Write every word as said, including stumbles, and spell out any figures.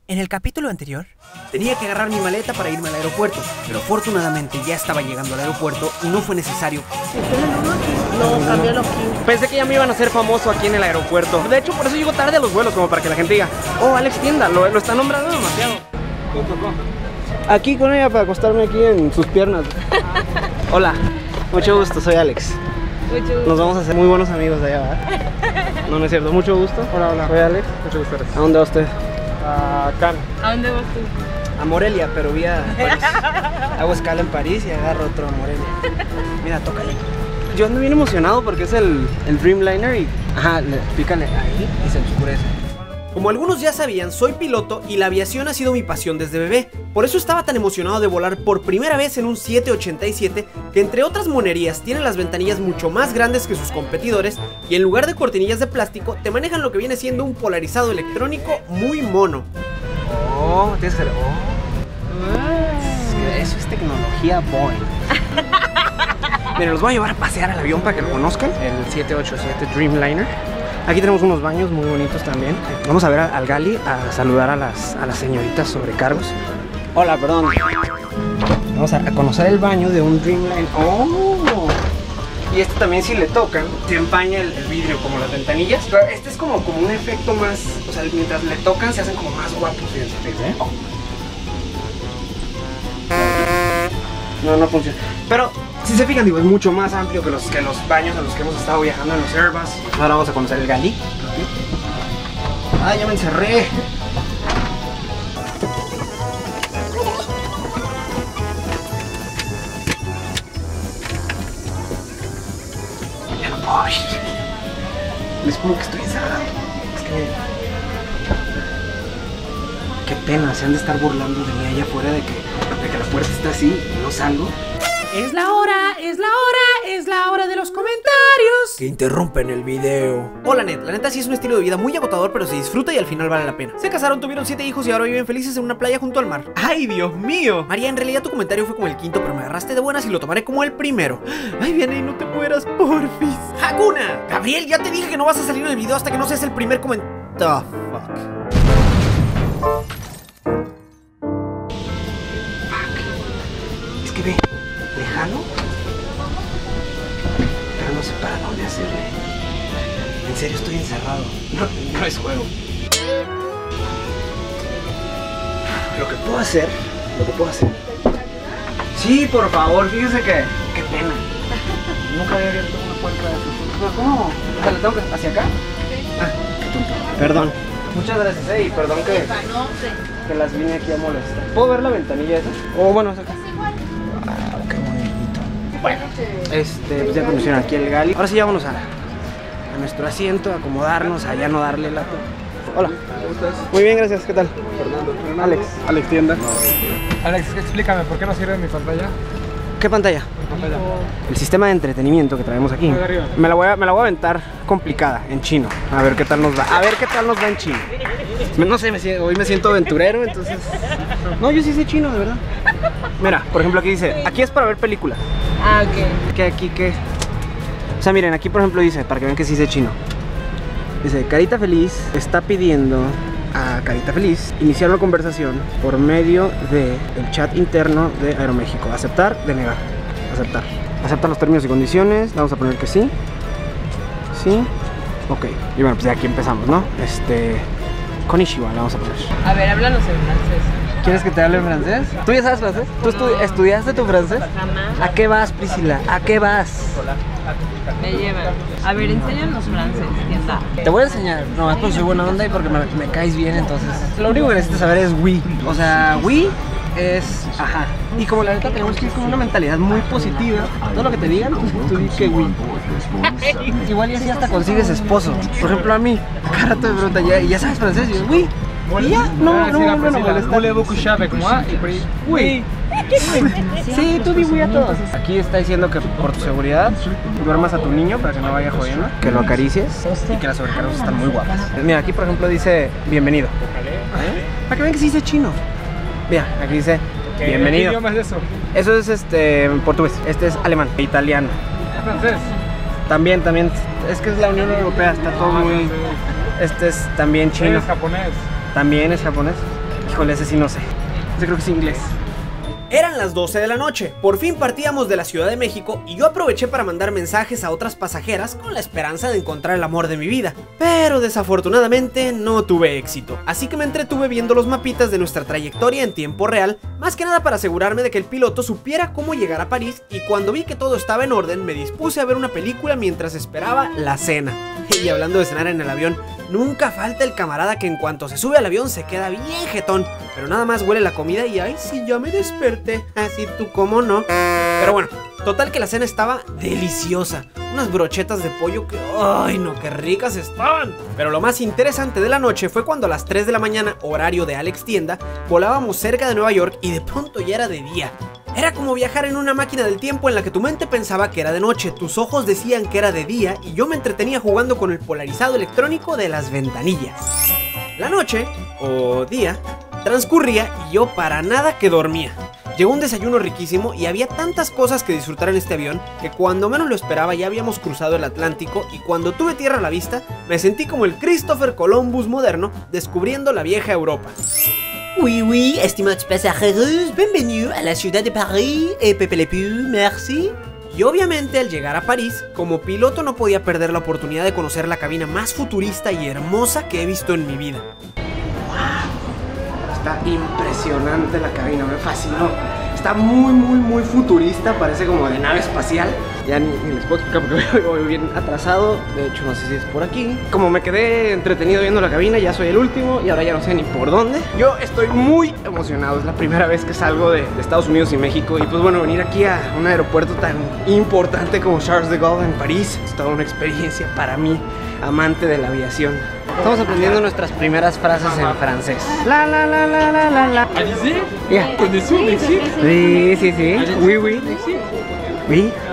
En el capítulo anterior, tenía que agarrar mi maleta para irme al aeropuerto, pero afortunadamente ya estaba llegando al aeropuerto y no fue necesario. No, cámbialo aquí. Pensé que ya me iban a hacer famoso aquí en el aeropuerto. De hecho, por eso llego tarde a los vuelos, como para que la gente diga, oh, Alex Tienda, lo, lo está nombrando demasiado. Aquí con ella para acostarme aquí en sus piernas. Hola, mucho gusto, soy Alex. Mucho gusto. Nos vamos a hacer muy buenos amigos de allá, ¿verdad? No, no es cierto, mucho gusto. Hola, hola. Soy Alex. Mucho gusto. ¿A dónde va usted? A Cannes. ¿A dónde vas tú? A Morelia, pero vía París. Hago escala en París y agarro otro a Morelia. Mira, tócale. Yo ando bien emocionado porque es el, el Dreamliner y... Ajá, le, pícale ahí y se oscurece. Como algunos ya sabían, soy piloto y la aviación ha sido mi pasión desde bebé. Por eso estaba tan emocionado de volar por primera vez en un siete ochenta y siete, que entre otras monerías tiene las ventanillas mucho más grandes que sus competidores y en lugar de cortinillas de plástico te manejan lo que viene siendo un polarizado electrónico muy mono. Oh, tienes que hacer... Oh. Eso es tecnología Boeing. Miren, los voy a llevar a pasear al avión para que lo conozcan. El siete ocho siete Dreamliner. Aquí tenemos unos baños muy bonitos también. Vamos a ver al Gali a saludar a las, a las señoritas sobrecargos. Hola, perdón. Vamos a, a conocer el baño de un Dreamliner. ¡Oh! Y este también, si le tocan, se empaña el, el vidrio como las ventanillas. Pero este es como, como un efecto más... O sea, mientras le tocan se hacen como más guapos. Fíjense, ¿eh? Oh. No, no funciona. Pero si se fijan, digo, es mucho más amplio que los, que los baños en los que hemos estado viajando en los Airbus. Ahora vamos a conocer el Gali. Ah, ya me encerré. Ya no puedo ir. Es como que estoy encerrado. Es que... Qué pena, se han de estar burlando de mí allá afuera de que, de que la puerta está así y no salgo. es la hora, es la hora, es la hora de los comentarios que interrumpen el video. Hola Net, la neta sí es un estilo de vida muy agotador, pero se disfruta y al final vale la pena. Se casaron, tuvieron siete hijos y ahora viven felices en una playa junto al mar. ¡Ay, Dios mío! María, en realidad tu comentario fue como el quinto, pero me agarraste de buenas y lo tomaré como el primero. ¡Ay, Vianney, no te mueras, porfis! ¡Hakuna! Gabriel, ya te dije que no vas a salir en el video hasta que no seas el primer comentario. The fuck. Es que ve, lejano, pero no sé para dónde hacerle. En serio estoy encerrado. No, no es juego. Lo que puedo hacer, lo que puedo hacer. Sí, por favor, fíjese que, qué pena. Nunca había abierto una puerta de su. ¿Cómo? O sea, ¿le tengo que hacia acá? Ah, qué tonto. Perdón. Muchas gracias, eh, y perdón que, que las vine aquí a molestar. ¿Puedo ver la ventanilla esa? Oh, bueno, es acá. Ah, qué bonito. Bueno, este, pues ya conocieron aquí el Gali. Ahora sí ya vámonos a, a nuestro asiento, a acomodarnos, a ya no darle la... Hola. ¿Cómo estás? Muy bien, gracias. ¿Qué tal? Fernando. Fernando. Alex. Alex Tienda. Alex, explícame, ¿por qué no sirve mi pantalla? ¿Qué pantalla? Pantalla. El sistema de entretenimiento que traemos aquí. Me la voy a, me la voy a aventar complicada, en chino. A ver qué tal nos va. A ver qué tal nos va en chino. No sé, me, hoy me siento aventurero, entonces... No, yo sí sé chino, de verdad. Mira, por ejemplo, aquí dice, aquí es para ver películas. Ah, ok. ¿Qué aquí qué? O sea, miren, aquí por ejemplo dice, para que vean que sí sé chino. Dice, Carita Feliz está pidiendo a Carita Feliz iniciar una conversación por medio del chat interno de Aeroméxico. Aceptar, denegar. Aceptar. Acepta los términos y condiciones. Vamos a poner que sí. Sí. Ok. Y bueno, pues de aquí empezamos, ¿no? Este... Konnichiwa, le vamos a poner. A ver, háblanos en francés. ¿Quieres que te hable en francés? ¿Tú ya sabes francés? ¿Tú estu No. estudiaste tu francés? Jamás. ¿A qué vas, Priscila? ¿A qué vas? Me llevan. A ver, enséñanos francés, tienda. Te voy a enseñar. No, es porque soy buena onda y porque me, me caes bien, entonces. Lo único que necesitas saber es oui. O sea, oui es ajá. Y como la neta tenemos que ir con una mentalidad muy positiva, todo lo que te digan, tú di que oui. Igual y así hasta consigues esposo. Por ejemplo, a mí, a cada rato me preguntan, ¿ya, ¿ya sabes francés? Y yo, oui. Y ya, no, no, no, no, no molesta. Oui. Sí, tú di oui a todos. Aquí está diciendo que por tu seguridad duermas a tu niño para que no vaya jodiendo, que lo acaricies y que las sobrecargas están muy guapas. Mira, aquí por ejemplo dice bienvenido. ¿Eh? Para que vean que sí dice chino. Mira, aquí dice bienvenido. ¿Qué idioma es eso? Eso es este portugués, este es alemán, italiano. ¿Francés? También, también, es que es la Unión Europea, está todo muy... Este es también chino. ¿Es japonés? También es japonés. Híjole, ese sí no sé. Ese creo que es inglés. Eran las doce de la noche, por fin partíamos de la Ciudad de México y yo aproveché para mandar mensajes a otras pasajeras con la esperanza de encontrar el amor de mi vida. Pero desafortunadamente no tuve éxito, así que me entretuve viendo los mapitas de nuestra trayectoria en tiempo real, más que nada para asegurarme de que el piloto supiera cómo llegar a París, y cuando vi que todo estaba en orden me dispuse a ver una película mientras esperaba la cena. Y hablando de cenar en el avión, nunca falta el camarada que en cuanto se sube al avión se queda bien jetón, pero nada más huele la comida y ay, sí, ya me desperté, así tú cómo no. Pero bueno, total que la cena estaba deliciosa, unas brochetas de pollo que, ay no, qué ricas estaban. Pero lo más interesante de la noche fue cuando a las tres de la mañana, horario de Alex Tienda, volábamos cerca de Nueva York y de pronto ya era de día. Era como viajar en una máquina del tiempo en la que tu mente pensaba que era de noche, tus ojos decían que era de día y yo me entretenía jugando con el polarizado electrónico de las ventanillas. La noche, o día, transcurría y yo para nada que dormía. Llegó un desayuno riquísimo y había tantas cosas que disfrutar en este avión que cuando menos lo esperaba ya habíamos cruzado el Atlántico, y cuando tuve tierra a la vista me sentí como el Christopher Columbus moderno descubriendo la vieja Europa. Oui, oui, estimados pasajeros, bienvenidos a la ciudad de París, et Pepe Le Pew, merci. Y obviamente al llegar a París, como piloto no podía perder la oportunidad de conocer la cabina más futurista y hermosa que he visto en mi vida. ¡Wow! Está impresionante la cabina, me fascinó. Está muy, muy, muy futurista, parece como de nave espacial. Ya ni, ni les puedo explicar porque voy bien atrasado. De hecho, no sé si es por aquí. Como me quedé entretenido viendo la cabina, ya soy el último y ahora ya no sé ni por dónde. Yo estoy muy emocionado, es la primera vez que salgo de, de Estados Unidos y México. Y pues bueno, venir aquí a un aeropuerto tan importante como Charles de Gaulle en París es toda una experiencia para mí, amante de la aviación. Estamos aprendiendo nuestras primeras frases en francés. La la la la la la la. Alizé, Yeah. connaissez-vous Mexique? Sí, sí, sí. Oui, oui. Oui.